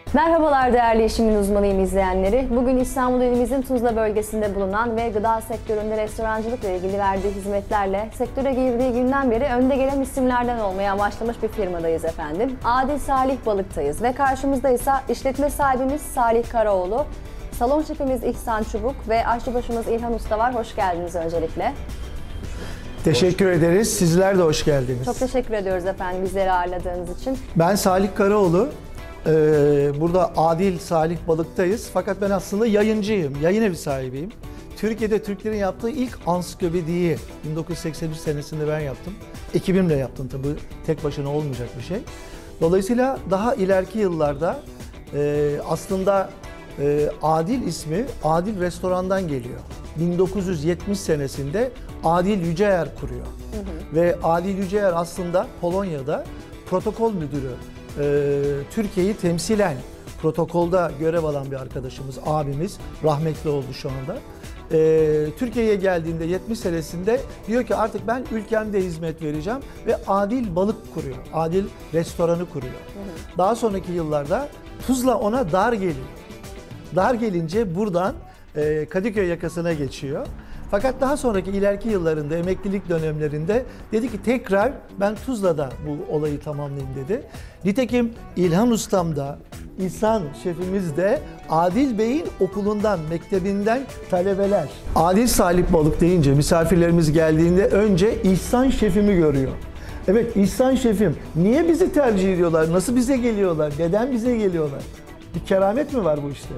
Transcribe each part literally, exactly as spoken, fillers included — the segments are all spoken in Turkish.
Merhabalar değerli işimin uzmanıyım izleyenleri. Bugün İstanbul ilimizin Tuzla bölgesinde bulunan ve gıda sektöründe restorancılıkla ilgili verdiği hizmetlerle sektöre girdiği günden beri önde gelen isimlerden olmaya başlamış bir firmadayız efendim. Adil Salih Balık'tayız ve karşımızda ise işletme sahibimiz Salih Karaoğlu, salon şefimiz İhsan Çubuk ve aşçıbaşımız İlhan Usta var. Hoş geldiniz öncelikle. Teşekkür hoş. ederiz. Sizler de hoş geldiniz. Çok teşekkür ediyoruz efendim bizleri ağırladığınız için. Ben Salih Karaoğlu. Ee, burada Adil Salih Balık'tayız. Fakat ben aslında yayıncıyım. Yayın evi sahibiyim. Türkiye'de Türklerin yaptığı ilk ansiklopediyi bin dokuz yüz seksen üç senesinde ben yaptım. Ekibimle yaptım tabii. Tek başına olmayacak bir şey. Dolayısıyla daha ileriki yıllarda e, aslında e, Adil ismi Adil Restoran'dan geliyor. bin dokuz yüz yetmiş senesinde Adil Yüceyer kuruyor. Hı hı. Ve Adil Yüceyer aslında Polonya'da protokol müdürü. Ee, Türkiye'yi temsilen protokolda görev alan bir arkadaşımız, abimiz, rahmetli oldu şu anda. Ee, Türkiye'ye geldiğinde yetmiş senesinde diyor ki artık ben ülkemde hizmet vereceğim ve Adil Balık kuruyor. Adil Restoranı kuruyor. Hı hı. Daha sonraki yıllarda Tuzla ona dar geliyor. Dar gelince buradan e, Kadıköy yakasına geçiyor. Fakat daha sonraki ileriki yıllarında, emeklilik dönemlerinde dedi ki tekrar ben Tuzla'da bu olayı tamamlayayım dedi. Nitekim İlhan Ustam da, İhsan şefimiz de Adil Bey'in okulundan, mektebinden talebeler. Adil Salih Balık deyince misafirlerimiz geldiğinde önce İhsan şefimi görüyor. Evet, İhsan şefim, niye bizi tercih ediyorlar, nasıl bize geliyorlar, neden bize geliyorlar? Bir keramet mi var bu işte?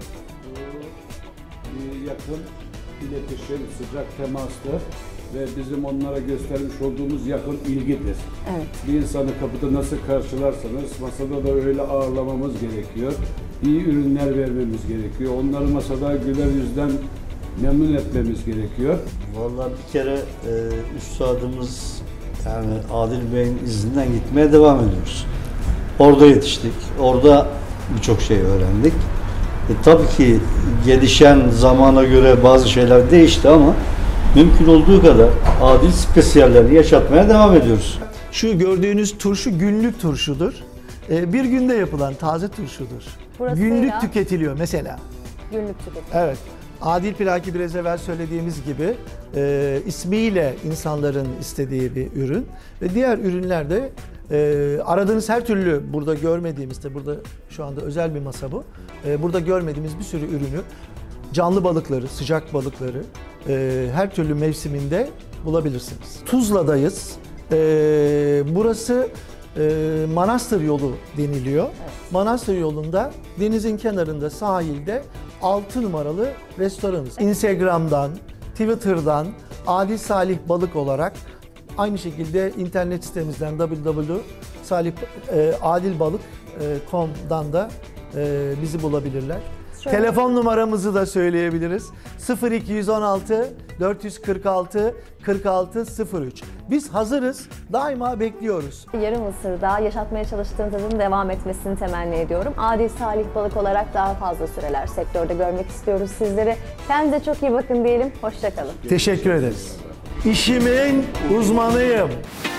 Bu yakın iletişim, sıcak temastır ve bizim onlara göstermiş olduğumuz yakın ilgidir. Evet. Bir insanı kapıda nasıl karşılarsanız masada da öyle ağırlamamız gerekiyor. İyi ürünler vermemiz gerekiyor. Onları masada güler yüzden memnun etmemiz gerekiyor. Vallahi bir kere e, üstadımız yani Adil Bey'in izinden gitmeye devam ediyoruz. Orada yetiştik. Orada birçok şey öğrendik. E, tabii ki gelişen zamana göre bazı şeyler değişti ama mümkün olduğu kadar adil spesiyallerini yaşatmaya devam ediyoruz. Şu gördüğünüz turşu günlük turşudur. Ee, bir günde yapılan taze turşudur. Burasıyla günlük tüketiliyor mesela. Günlük tüketiliyor. Evet. Adil Plaki biraz evvel söylediğimiz gibi e, ismiyle insanların istediği bir ürün ve diğer ürünler de e, aradığınız her türlü burada görmediğimiz de burada şu anda özel bir masa bu. E, burada görmediğimiz bir sürü ürünü, canlı balıkları, sıcak balıkları e, her türlü mevsiminde bulabilirsiniz. Tuzla'dayız. E, burası e, Manastır yolu deniliyor. Evet. Manastır yolunda denizin kenarında sahilde altı numaralı restoranımız. Instagram'dan, Twitter'dan Adil Salih Balık olarak aynı şekilde internet sitemizden w w w nokta salih adil balık nokta com'dan da e, bizi bulabilirler. Şöyle. Telefon numaramızı da söyleyebiliriz. sıfır iki yüz on altı dört yüz kırk altı kırk altı sıfır üç. Biz hazırız. Daima bekliyoruz. Yarım asırda yaşatmaya çalıştığınız adın devam etmesini temenni ediyorum. Adil Salih Balık olarak daha fazla süreler sektörde görmek istiyoruz sizleri. Kendinize çok iyi bakın diyelim. Hoşça kalın. Teşekkür ederiz. İşimin uzmanıyım.